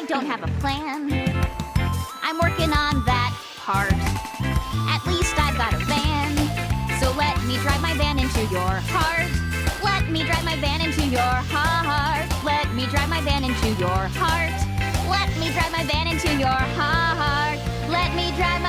don't have a plan. I'm working on that part. At least I've got a van. So let me drive my van into your heart. Let me drive my van into your heart. Let me drive my van into your heart. Let me drive my van into your heart. Let me drive